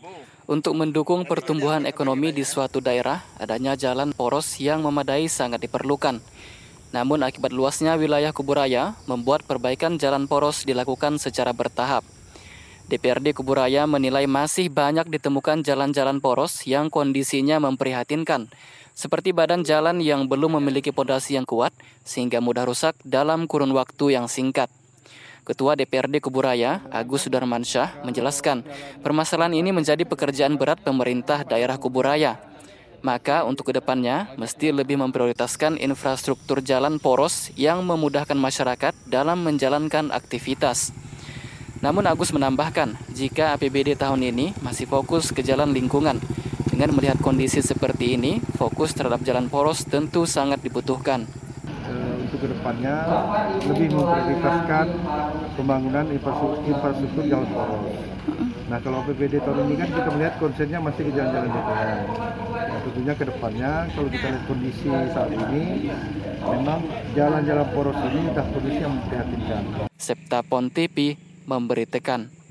Untuk mendukung pertumbuhan ekonomi di suatu daerah, adanya jalan poros yang memadai sangat diperlukan. Namun akibat luasnya wilayah Kuburaya, membuat perbaikan jalan poros dilakukan secara bertahap. DPRD Kuburaya menilai masih banyak ditemukan jalan-jalan poros yang kondisinya memprihatinkan, seperti badan jalan yang belum memiliki pondasi yang kuat sehingga mudah rusak dalam kurun waktu yang singkat. Ketua DPRD Kuburaya, Agus Sudarmansyah, menjelaskan permasalahan ini menjadi pekerjaan berat pemerintah daerah Kuburaya. Maka untuk kedepannya, mesti lebih memprioritaskan infrastruktur jalan poros yang memudahkan masyarakat dalam menjalankan aktivitas. Namun Agus menambahkan, jika APBD tahun ini masih fokus ke jalan lingkungan, dengan melihat kondisi seperti ini, fokus terhadap jalan poros tentu sangat dibutuhkan. Untuk kedepannya lebih memprioritaskan pembangunan infrastruktur jalan poros. Nah, kalau APBD tahun ini kan kita melihat konsennya masih ke jalan-jalan DPR. Nah, tentunya kedepannya kalau kita lihat kondisi saat ini, memang jalan-jalan poros ini sudah kondisi yang memprihatinkan. Septa Pon TV memberitakan.